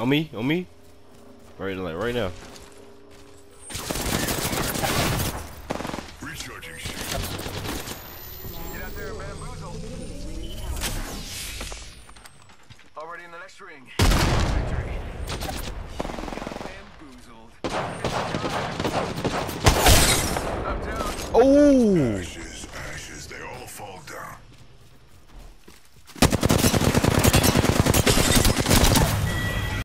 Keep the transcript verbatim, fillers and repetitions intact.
On me, on me. Right, like right now. Recharging shield. Get out there and bamboozle. Already in the next ring. Victory. Bamboozled. I'm down. Oh! Ashes, ashes, they all fall